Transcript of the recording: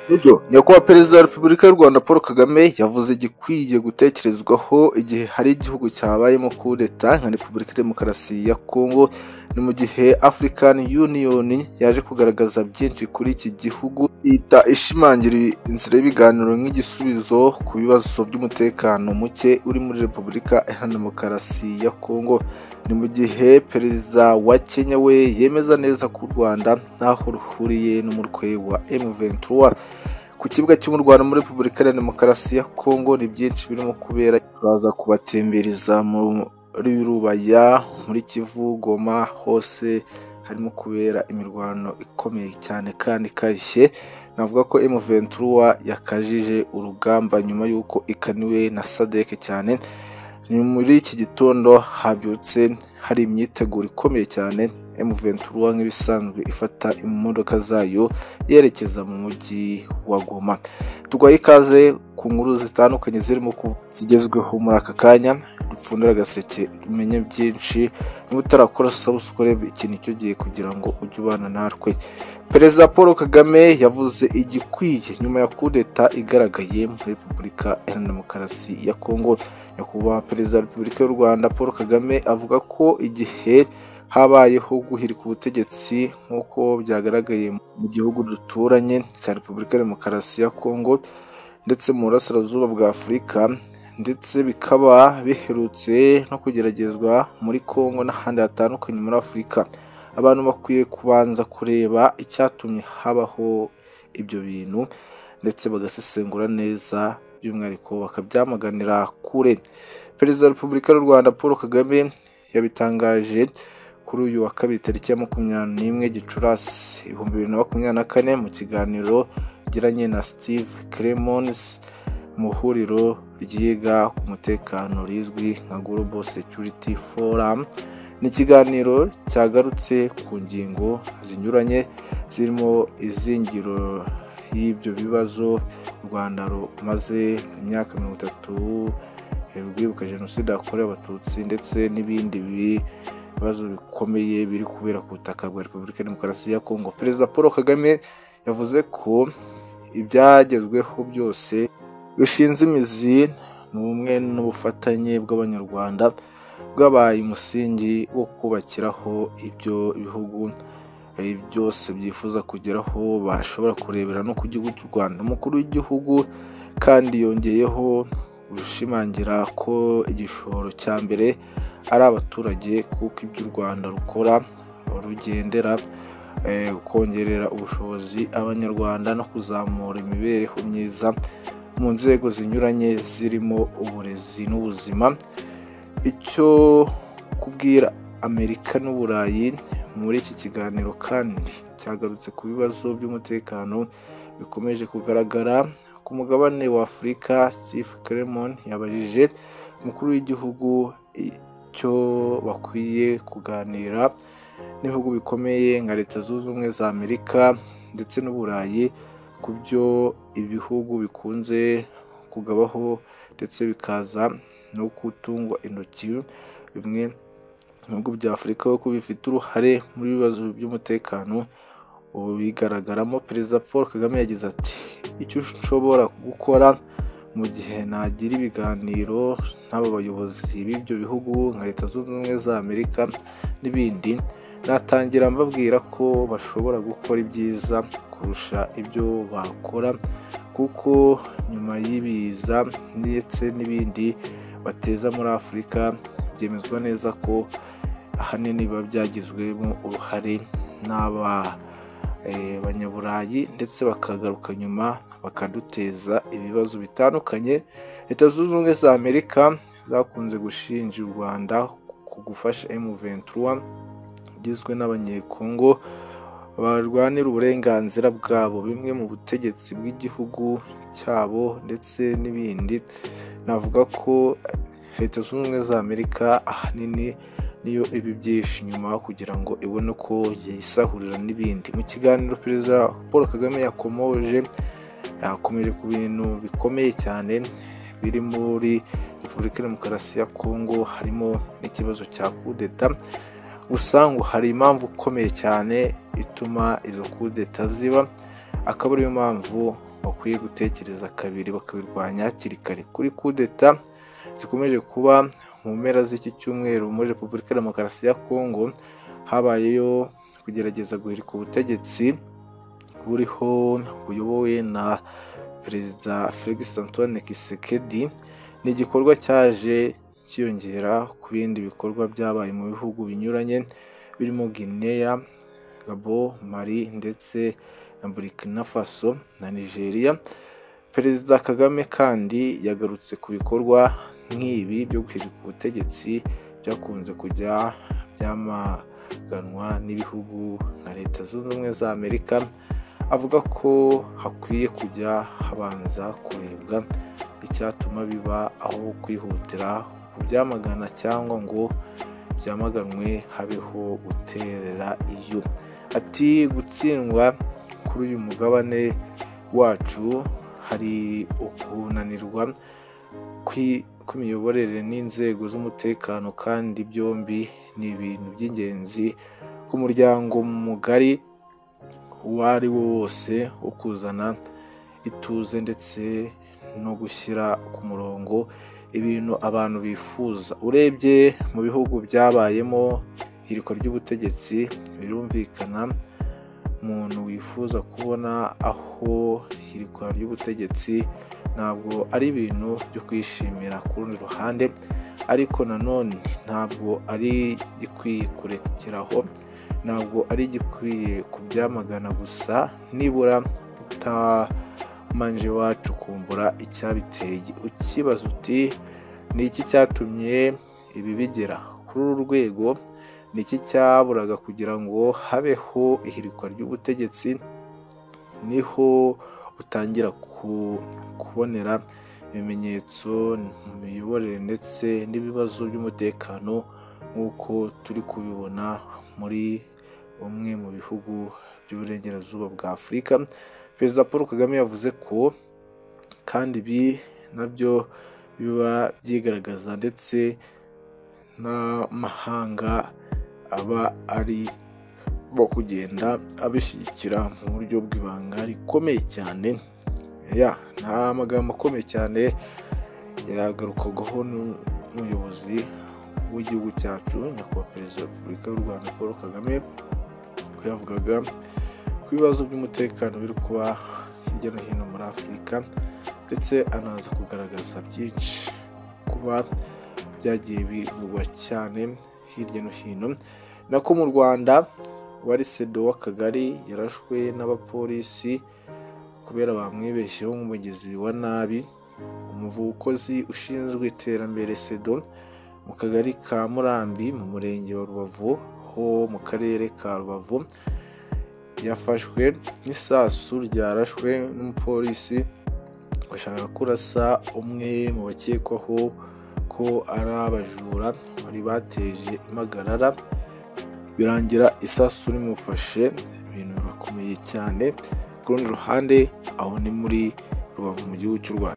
Nibyo nyakubahwa perezida wa repubulika y'u Rwanda Paul Kagame yavuze igikwiye gutekerezwaho igihe hari igihugu cyabayemo kudeta nka Repubulika ya Demokarasi ya Kongo. Ni mu gihe African Union yaje kugaragaza byinshi kuri iki gihugu, ihita ishimangira inzira y'ibiganiro nk'igisubizo ku bibazo by'umutekano muke uri muri Repubulika ya Demokarasi ya Kongo. Ni mu gihe perezida wa Kenya we yemeza neza ko u Rwanda ntaho ruhuriye n'umutwe wa M23 ku kibuga cy'umurwano muri Repubulika ya Demokarasi ya Kongo. Ni byinshi birimo kubera, turaza kubatembereza muri Rubaya, muri Kivu, Goma, hose harimo kubera imirwano ikomeye cyane kandi ikarishye. Navuga ko M23 yakajije urugamba nyuma y'uko ikaniwe na SADC cyane. Ni muri iki gitondo habyutse hari imyiteguro ikomeye cyane, M23 nk'ibisanzwe ifata imodoka zayo yerekeza mu mujyi wa Goma. Tugwaye ikaze ku nkuru zitandukanye zirimo zigezweho muri aka kanya. Dupfundura agaseke umenye byinshi, niba utarakora subscribe iki nicyo gihe kugira ngo ujye ubana natwe. Perezida Paul Kagame yavuze igikwiye nyuma ya kudeta igaragaye muri Repubulika ya Demokarasi ya Kongo. Nyakubahwa perezida wa Repubulika y'u Rwanda Paul Kagame avuga ko igihe habayeho guhirika ubutegetsi nk'uko byagaragaye mu gihugu duturanye cya Repubulika ya Demokarasi ya Kongo ndetse mu burasirazuba bwa Afurika, ndetse bikaba biherutse no kugeragezwa muri Kongo n'ahandi hatandukanye muri Afurika. Abantu bakwiye kubanza kureba icyatumye habaho ibyo bintu ndetse bagasesengura neza, by'umwihariko bakabyamaganira kure. Perezida wa Repubulika y'u Rwanda Paul Kagame yabitangaje kuri uyu wa kabiri tariki ya 21 Gicurasi 2024 mu kiganiro yagiranye na Steve Clemons mu huriro ryiga ku mutekano rizwi nka Global Security Forum. Ni ikiganiro cyagarutse ku ngingo zinyuranye zirimo izingiro y'ibyo bibazo u Rwanda rumaze imyaka 30 rwibuka jenoside yakorewe Abatutsi, ndetse n'ibindi bibazo bikomeye biri kubera ku butaka bwa Repubulika ya Demokarasi ya Kongo. Perezida Paul Kagame yavuze ko ibyagezweho byose bishinze imizi mu bumwe n'ubufatanye bw'Abanyarwanda, bwabaye umusingi wo kubakiraho ibyo bihugu byose byifuza kugeraho bashobora kurebera no ku gihugu cy'u Rwanda. Umukuru w'igihugu kandi yongeyeho gushimangira ko igishoro cya mbere ari abaturage, kuko ibyo u Rwanda rukora rugendera kongerera ubushobozi Abanyarwanda no kuzamura imibereho myiza mu nzego zinyuranye zirimo uburezi n'ubuzima. Icyo kubwira Amerika n'Uburayi muri iki kiganiro kandi cyagarutse ku bibazo by'umutekano bikomeje kugaragara ku mugabane wa Afurika. Steve Clemons yabajije umukuru w'igihugu icyo bakwiye kuganira n'ibihugu bikomeye nka Leta Zunze Ubumwe za Amerika ndetse n'Uburayi ku byo ibihugu bikunze kugabaho ndetse bikaza no gutungwa intoki bimwe mu bihugu bya Afurika ko bifite uruhare muri bibazo by'umutekano ubu bigaragaramo. Perezida Paul Kagame yagize ati, icyo ushobora gukora mu gihe nagira ibiganiro n'aba bayobozi b'ibyo bihugu nka Leta Zunze Ubumwe za Amerika n'ibindi, natangira mbabwira ko bashobora gukora ibyiza kurusha ibyo bakora, kuko nyuma y'ibiza ndetse n'ibindi bateza muri Afurika byemezwa neza ko ahanini biba byagizwemo uruhare n'Abanyaburayi, ndetse bakagaruka nyuma bakaduteza ibibazo bitandukanye. Leta Zunze Ubumwe za Amerika zakunze gushinja u Rwanda ku gufasha M23 ugizwe n'Abanyekongo barwanira uburenganzira bwabo, bimwe mu butegetsi bw'igihugu cyabo ndetse n'ibindi. Navuga ko Leta Zunze Ubumwe za Amerika ahanini niyo ibi byinshi nyuma kugira ngo ibone ko yisahurira n'ibindi. Mu kiganiro Perezida Paul Kagame yakomeje ku bintu bikomeye cyane biri muri Repubulika ya Demokarasi ya Kongo, harimo n'ikibazo cya kudeta. Gusa ngo hari impamvu ikomeye cyane ituma izo kudeta ziba, akaba ariyo mpamvu bakwiye gutekereza kabiri bakabirwanya hakiri kare. Kuri kudeta zikomeje kuba mu mpera z'iki cyumweru muri Repubulika ya Demokarasi ya Kongo, habayeyo kugerageza guhirika ubutegetsi buriho buyobowe na Perezida Felix Antoine Tshisekedi. Ni igikorwa cyaje cyiyongera ku bindi bikorwa byabaye mu bihugu binyuranye birimo Guinea, Gabon, Mali ndetse na Burkina Faso na Nigeria. Perezida Kagame kandi yagarutse ku bikorwa nk'ibi byo guhirika ubutegetsi byakunze kujya byamaganwa n'ibihugu nka Leta Zunze Ubumwe za Amerika, avuga ko hakwiye kujya habanza kurebwa icyatuma biba aho kwihutira kubyamagana cyangwa ngo byamaganwe habeho guterera iyo. Ati gutsindwa kuri uyu mugabane wacu hari ukunanirwa kw'imiyoborere n'inzego z'umutekano, kandi byombi ni ibintu by'ingenzi ku muryango mugari uwo ari wo wose wo kuzana ituze ndetse no gushyira ku murongo ibintu abantu bifuza. Urebye mu bihugu byabayemo ihirikwa ry'ubutegetsi, birumvikana umuntu wifuza kubona aho ihirikwa ry'ubutegetsi ntabwo ari ibintu byo kwishimira ku rundi ruhande, ariko nanone ntabwo ari igikwiye kurekeraho, ntabwo ari igikwiye kubyamagana gusa, nibura utamanje wacu kumbura icyabiteye. Ukibaza uti ni iki cyatumye ibi bigera kuri uru rwego, ni iki cyaburaga kugira ngo habeho ihirikwa ry'ubutegetsi, niho utangira kubonera ibimenyetso mu miyoborere ndetse n'ibibazo by'umutekano nk'uko turi kubibona muri bumwe mu bihugu by'uburengerazuba bwa Afurika. Perezida Paul Kagame yavuze ko kandi ibi nabyo biba byigaragaza ndetse n'amahanga aba ari bo kugenda abishyigikira mu buryo bw'ibanga rikomeye cyane. Nta magambo akomeye cyane yagarukwagaho n'umuyobozi w'igihugu cyacu nyakubahwa Perezida wa Repubulika y'u Rwanda Paul Kagame, yavugaga ku bibazo by'umutekano biri kuba hirya no hino muri Afurika, ndetse anaza kugaragaza byinshi kuba byagiye bivugwa cyane hirya no hino. Nako mu Rwanda wari sedo w'akagari yarashwe n'abapolisi kubera bamwibeshyeho nk'umugizi wa nabi. Umukozi ushinzwe iterambere sedo mu kagari ka Murambi mu murenge wa Rubavu ho mu karere ka Rubavu yafashwe n'isasu ryarashwe n'umupolisi bashaka kurasa umwe mu bakekwaho ko ari abajura bari bateje impagarara, birangira isasu rimufashe. Ibintu birakomeye cyane. Ku rundi ruhande aho ni muri Rubavu mu gihugu cy'u Rwanda.